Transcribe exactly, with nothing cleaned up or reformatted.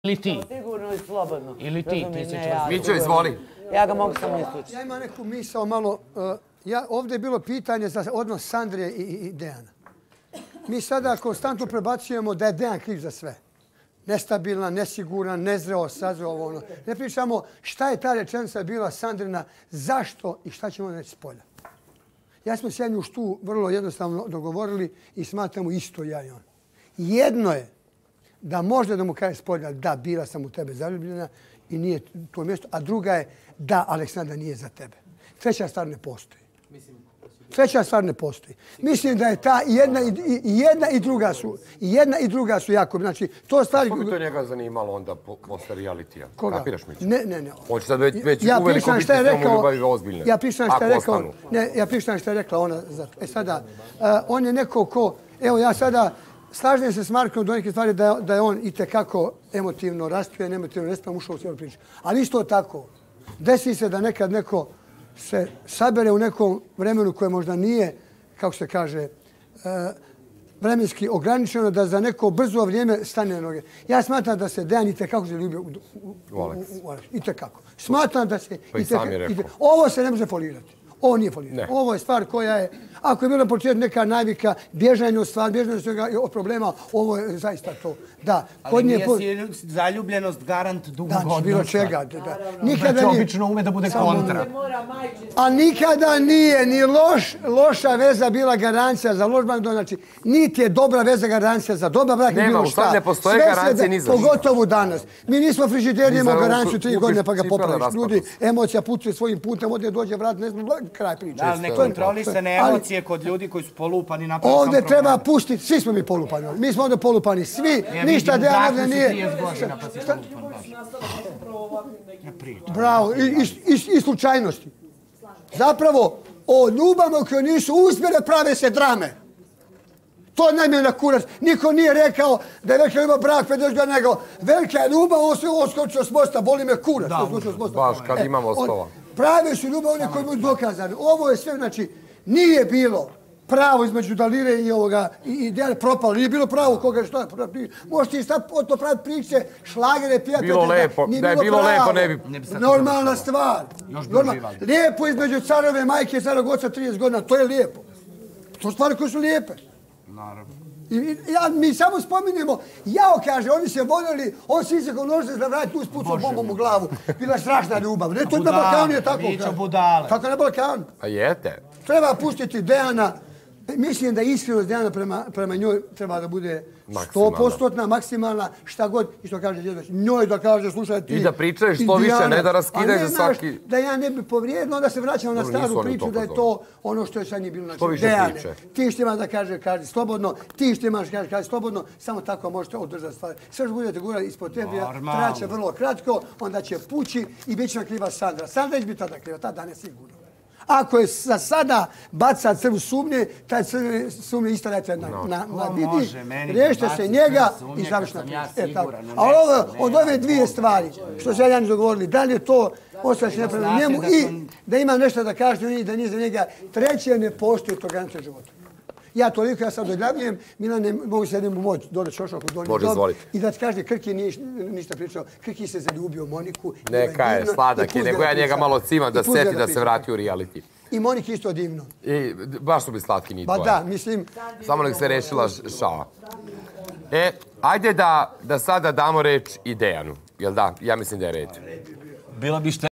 Ili ti? Sigurno i slobodno. Ili ti, ti se čvrsti. Mićo, izvoli. Ja ga mogu samo isključiti. Ja imam neku misao malo... Ja, ovdje je bilo pitanje za odnos Sandre i, i Dejana. Mi sada konstantno prebacujemo da je Dejan kriv za sve. Nestabilna, nesigurna, nezreo, sazreo, ono. Ne pričamo šta je ta rečenica bila Sandrina, zašto i šta ćemo reći s polja. Ja smo se jednu štu vrlo jednostavno dogovorili i smatramo isto ja i on. Jedno je da može da mu kaže s polja da bila sam u tebe zaljubljena i nije to mjesto, a druga je da Aleksandra nije za tebe. Treća stvar ne postoji. Treća stvar ne postoji. Mislim da je ta jedna i, i, jedna i druga su i jedna i druga su jako. Znači, to stvari... Kako bi to njega zanimalo onda po, posle realitija? Koga? Kapiraš mi? Ne, ne, ne. On će sad već, već ja uveliko biti s njom u ljubavi ozbiljne. Ja pričam šta je rekao. Ne, ja pričam šta je rekla ona. Zato. E sada, uh, on je neko ko... Evo, ja sada slažem se s Markom do neke stvari da je, da je on itekako emotivno rastujen, emotivno nespavan, ušao u cijelu priču. Ali isto tako, desi se da nekad neko se sabere u nekom vremenu koje možda nije, kako se kaže, vremenski ograničeno, da za neko brzo vrijeme stane na noge. Ja smatram da se Dejan itekako se ljubio u Aleksu. Itekako. Smatram da se... Pa i sam je rekao. Ovo se ne može folirati. Ovo nije folirati. Ovo je stvar koja je, ako je bilo na početku neka navika, bježanje od stvari, bježanje od problema, ovo je zaista to. Da. Ali nije zaljubljenost garant dugog odnosa. Da, bilo čega. Nikada nije... obično ume da bude kontra. A nikada nije ni loš, loša veza bila garancija za loš brak. Znači, niti je dobra veza garancija za dobar brak. Nema, u stvari ne postoje garancije ni za što. Pogotovo danas. Mi nismo frižider, imamo garanciju tri godine pa ga popraviš. Ljudi, emocija putuje svojim putem, ovdje dođe vrat, ne znam, kraj priče. Da, ne kontrolisane emocije kod ljudi koji su polupani na prvom ovdje treba pustiti, svi smo mi polupani. Mi smo ovdje polupani, svi, ništa Dejan ovdje nije... Bravo, i slučajnosti. Zapravo, o ljubavama koje nisu uspjele prave se drame. To je najmanje na kurac. Niko nije rekao da je velika ljubav brak pedeset godina, nego velika je ljubav, on se oskočio s mosta, boli me kurac. Baš kad imamo ostova. Prave su ljubav one koji budu dokazane. Ovo je sve, znači, nije bilo pravo između Dalire i ovoga, i Dejana propalo. Nije bilo pravo koga što je. Možete i sad to praviti priče, šlagere, pijatelje. Bilo lepo, da je bilo lepo, ne bi... Normalna stvar. Lijepo između carove majke i carog oca trideset godina, to je lijepo. To su stvari koje su lijepe. Naravno. I, ja, mi samo spominjemo, jao kaže, oni se voljeli, on si se konožili da vrati tu spucao bombom u glavu. Bila strašna ljubav. Ne, to na Balkanu je tako. Mićo budale. Tako na Balkanu. A jete. Treba pustiti Dejana. Mislim da iskrenost Dejana prema, prema njoj treba da bude sto posto maksimalna, šta god, i što kaže Djedović, njoj da kaže, slušaj ti... I da pričaju što više, ne da raskidaju za svaki... Da ja ne bi povrijedno, onda se vraćamo na staru priču da je to ono što je sad nije bilo. Što više priče. Ti što imaš da kaže, kaže slobodno, ti što imaš da kaže, kaže slobodno, samo tako možete održati stvari. Sve što budete gurali ispod tebi, traće vrlo kratko, onda će pući i bit će nam kriva Sandra. Sandra će biti tada kriva, tada ne sigurno. Ako je za sada baca crv sumnje, taj crv sumnje isto dajte na, na, na vidi, riješite se njega i završna priča. E, a ovo, od ove dvije stvari, što se Jani dogovorili, da li je to ostaje se nepravno njemu i da ima nešto da kaže i da nije za njega, treće ne postoji to granice života. Ja toliko, ja sad dojavljujem, Milane, mogu se jednom u moć, dole čošak u donji dom. I da ti kaže, Krki nije ništa pričao. Krki se zaljubio Moniku. Neka je, sladak je, nego ja njega malo cimam da seti da se vrati u reality. I Moniki isto divno. I baš su bi slatki njih dvoje. Ba da, mislim... Samo nek se rešila šala. E, ajde da, da sada damo reč i Dejanu. Jel da? Ja mislim da je red. Bila bi šta...